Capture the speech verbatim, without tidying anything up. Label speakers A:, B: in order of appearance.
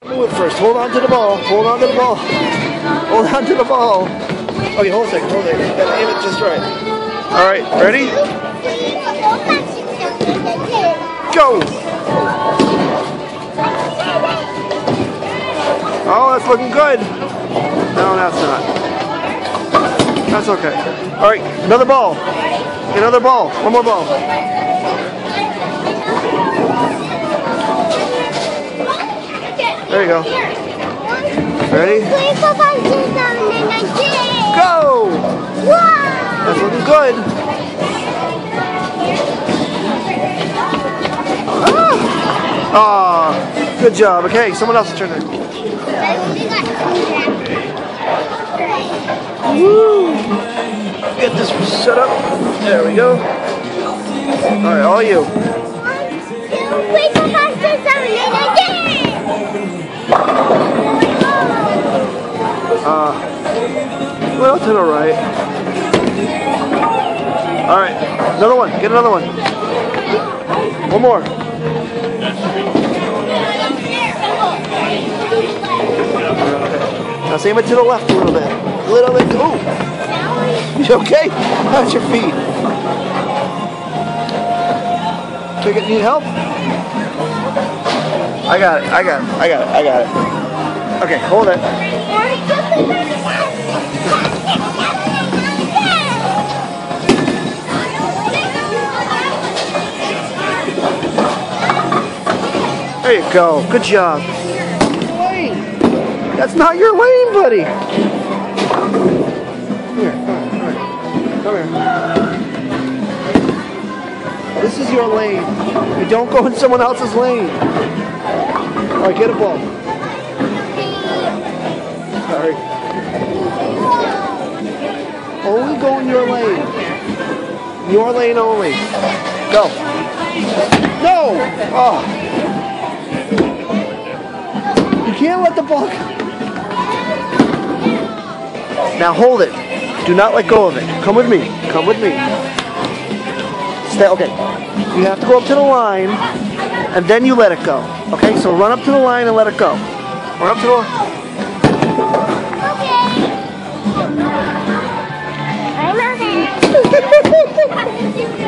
A: Do it first. Hold on to the ball. Hold on to the ball. Hold on to the ball. Okay, hold a second. Hold a second. You gotta aim it just right. All right, ready? Go. Oh, that's looking good. No, that's not. That's okay. All right, another ball. Another ball. One more ball. There you go. Ready? Go! That's looking good. Ah! Oh, good job. Okay, someone else's turn. Woo! Get this set up. There we go. All right, all you. Uh, well, to the right. All right, another one. Get another one. One more. Now aim it to the left a little bit. A little bit. Ooh. You okay? How's your feet? Take it. Need help? I got it. I got it. I got it. I got it. Okay, hold it. There you go. Good job. Lane. That's not your lane, buddy. Come here. Come here. Come here. This is your lane. You don't go in someone else's lane. All right, get a ball. Sorry. Only go in your lane. Your lane only. Go. No! Oh. You can't let the ball go. Now hold it. Do not let go of it. Come with me. Come with me. Stay. Okay. You have to go up to the line, and then you let it go. Okay? So run up to the line and let it go. Run up to the line.
B: Okay. I'm okay.